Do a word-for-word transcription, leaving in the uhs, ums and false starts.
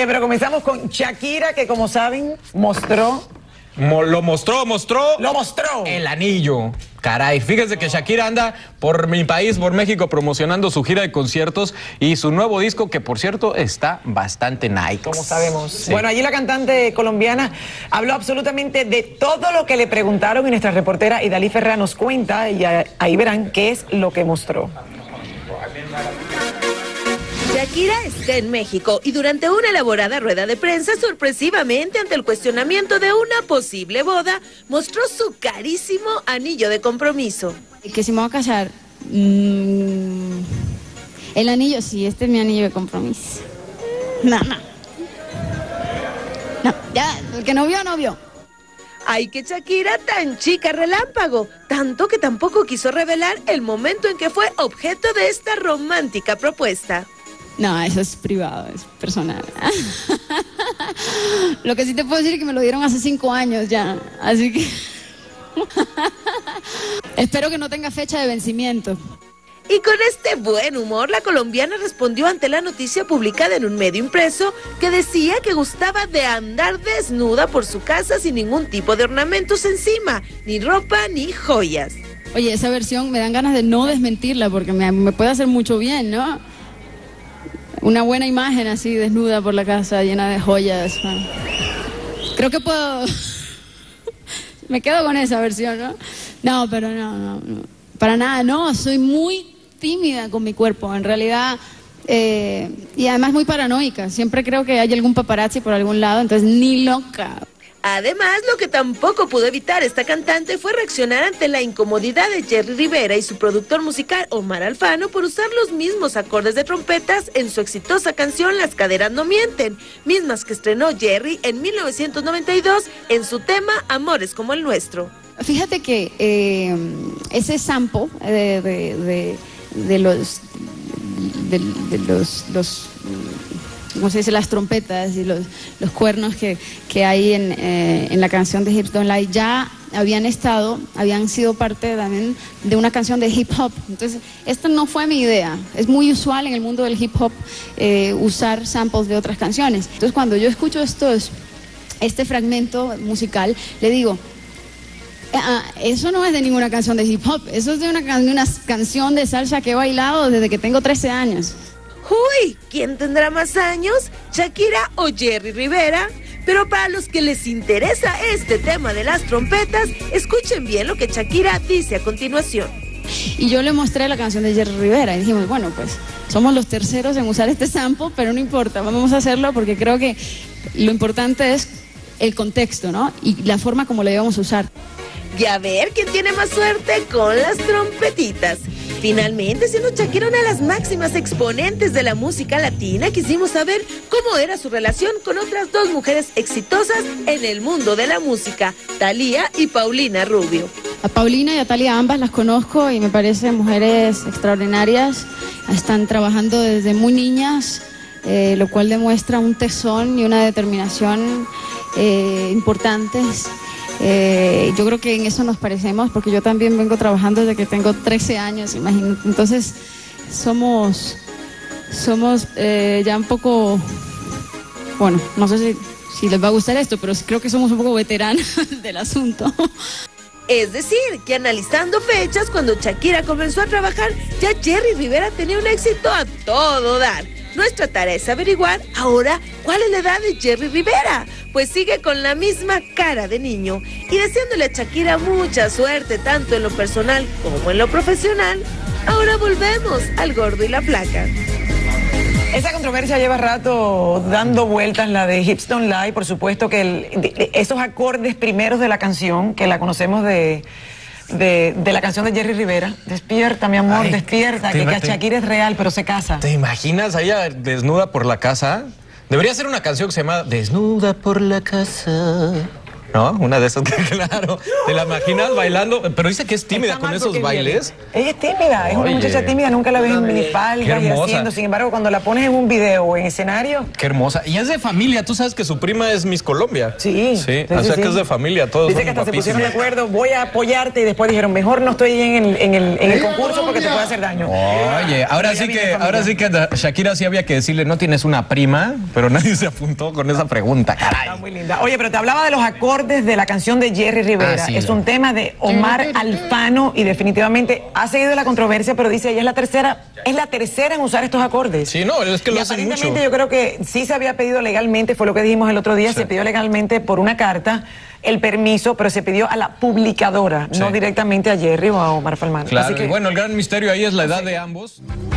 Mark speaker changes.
Speaker 1: Pero comenzamos con Shakira, que como saben, mostró...
Speaker 2: Mo lo mostró, mostró...
Speaker 1: Lo mostró.
Speaker 2: El anillo. Caray, fíjense que Shakira anda por mi país, por México, promocionando su gira de conciertos y su nuevo disco, que por cierto está bastante nice.
Speaker 1: Como sabemos.
Speaker 2: Sí.
Speaker 1: Bueno, allí la cantante colombiana habló absolutamente de todo lo que le preguntaron y nuestra reportera Idalí Ferrá nos cuenta y ahí verán qué es lo que mostró.
Speaker 3: Shakira está en México y durante una elaborada rueda de prensa, sorpresivamente ante el cuestionamiento de una posible boda, mostró su carísimo anillo de compromiso.
Speaker 4: Que si me voy a casar, mmm, el anillo, sí, este es mi anillo de compromiso. No, no. No, ya, el que no vio, no vio.
Speaker 3: Ay, que Shakira tan chica relámpago, tanto que tampoco quiso revelar el momento en que fue objeto de esta romántica propuesta.
Speaker 4: No, eso es privado, es personal. Lo que sí te puedo decir es que me lo dieron hace cinco años ya, así que... Espero que no tenga fecha de vencimiento.
Speaker 3: Y con este buen humor, la colombiana respondió ante la noticia publicada en un medio impreso que decía que gustaba de andar desnuda por su casa sin ningún tipo de ornamentos encima, ni ropa ni joyas.
Speaker 4: Oye, esa versión me dan ganas de no desmentirla porque me, me puede hacer mucho bien, ¿no? Una buena imagen así, desnuda por la casa, llena de joyas. Creo que puedo... Me quedo con esa versión, ¿no? No, pero no, no, no. Para nada, no. Soy muy tímida con mi cuerpo, en realidad. Eh, y además muy paranoica. Siempre creo que hay algún paparazzi por algún lado, entonces ni loca.
Speaker 3: Además, lo que tampoco pudo evitar esta cantante fue reaccionar ante la incomodidad de Jerry Rivera y su productor musical Omar Alfano por usar los mismos acordes de trompetas en su exitosa canción Las caderas no mienten, mismas que estrenó Jerry en mil novecientos noventa y dos en su tema Amores como el nuestro.
Speaker 4: Fíjate que eh, ese sample de, de, de, de los... de, de los... los ¿cómo se dice? Las trompetas y los, los cuernos que, que hay en, eh, en la canción de Hips Don't Lie ya habían estado, habían sido parte también de una canción de hip hop. Entonces, esta no fue mi idea. Es muy usual en el mundo del hip hop eh, usar samples de otras canciones. Entonces, cuando yo escucho estos, este fragmento musical, le digo, ah, eso no es de ninguna canción de hip hop, eso es de una, de una canción de salsa que he bailado desde que tengo trece años.
Speaker 3: Uy, ¿quién tendrá más años? ¿Shakira o Jerry Rivera? Pero para los que les interesa este tema de las trompetas, escuchen bien lo que Shakira dice a continuación.
Speaker 4: Y yo le mostré la canción de Jerry Rivera y dijimos, bueno, pues somos los terceros en usar este sample, pero no importa, vamos a hacerlo porque creo que lo importante es el contexto, ¿no? Y la forma como lo íbamos a usar.
Speaker 3: Y a ver quién tiene más suerte con las trompetitas. Finalmente, siendo Shakira una de las máximas exponentes de la música latina, quisimos saber cómo era su relación con otras dos mujeres exitosas en el mundo de la música, Thalía y Paulina Rubio.
Speaker 4: A Paulina y a Thalía ambas las conozco y me parecen mujeres extraordinarias. Están trabajando desde muy niñas, eh, lo cual demuestra un tesón y una determinación eh, importantes. Eh, yo creo que en eso nos parecemos porque yo también vengo trabajando desde que tengo trece años, imagínate. Entonces somos, somos eh, ya un poco, bueno, no sé si, si les va a gustar esto, pero creo que somos un poco veteranas del asunto.
Speaker 3: Es decir, que analizando fechas, cuando Shakira comenzó a trabajar, ya Jerry Rivera tenía un éxito a todo dar. Nuestra tarea es averiguar ahora cuál es la edad de Jerry Rivera, pues sigue con la misma cara de niño. Y deseándole a Shakira mucha suerte, tanto en lo personal como en lo profesional, ahora volvemos al gordo y la flaca.
Speaker 1: Esa controversia lleva rato dando vueltas, la de Hips Don't Lie, por supuesto que el, de, de esos acordes primeros de la canción, que la conocemos de... De, de la canción de Jerry Rivera. Despierta, mi amor,
Speaker 2: Ay,
Speaker 1: despierta, que, que Shakira es real, pero se casa.
Speaker 2: ¿Te imaginas a ella desnuda por la casa? Debería ser una canción que se llama Desnuda por la casa. ¿no? Una de esas que, claro, te la imaginas bailando, pero dice que es tímida con esos bailes.
Speaker 1: Ella es tímida, es una
Speaker 2: Oye,
Speaker 1: muchacha tímida, nunca la ves en minifalda y haciendo, sin embargo, cuando la pones en un video o en escenario.
Speaker 2: Qué hermosa. Y es de familia, tú sabes que su prima es Miss Colombia.
Speaker 1: Sí.
Speaker 2: Sí,
Speaker 1: sí
Speaker 2: o sea
Speaker 1: sí,
Speaker 2: que
Speaker 1: sí.
Speaker 2: es de familia, todos
Speaker 1: Dice
Speaker 2: son
Speaker 1: que hasta
Speaker 2: guapísimos.
Speaker 1: se pusieron de acuerdo, voy a apoyarte, y después dijeron, mejor no estoy en el, en el, en el concurso porque te puede hacer daño.
Speaker 2: Oye, ahora
Speaker 1: Ella
Speaker 2: sí
Speaker 1: viene
Speaker 2: que,
Speaker 1: de familia.
Speaker 2: ahora sí que a Shakira sí había que decirle, no tienes una prima, pero nadie se apuntó con esa pregunta, caray.
Speaker 1: Está muy linda. Oye, pero te hablaba de los acordes de la canción de Jerry Rivera.
Speaker 2: Ah, sí,
Speaker 1: es
Speaker 2: la-
Speaker 1: un tema de Omar Alfano y definitivamente ha seguido la controversia, pero dice ella es la tercera, es la tercera en usar estos acordes.
Speaker 2: Sí, no, es que
Speaker 1: Y
Speaker 2: lo hacen mucho.
Speaker 1: aparentemente yo creo que sí se había pedido legalmente, fue lo que dijimos el otro día,
Speaker 2: Sí.
Speaker 1: se pidió legalmente por una carta el permiso, pero se pidió a la publicadora,
Speaker 2: Sí.
Speaker 1: no directamente a Jerry o a Omar Alfano.
Speaker 2: Claro,
Speaker 1: Así que,
Speaker 2: y bueno, el gran misterio ahí es la edad de ambos.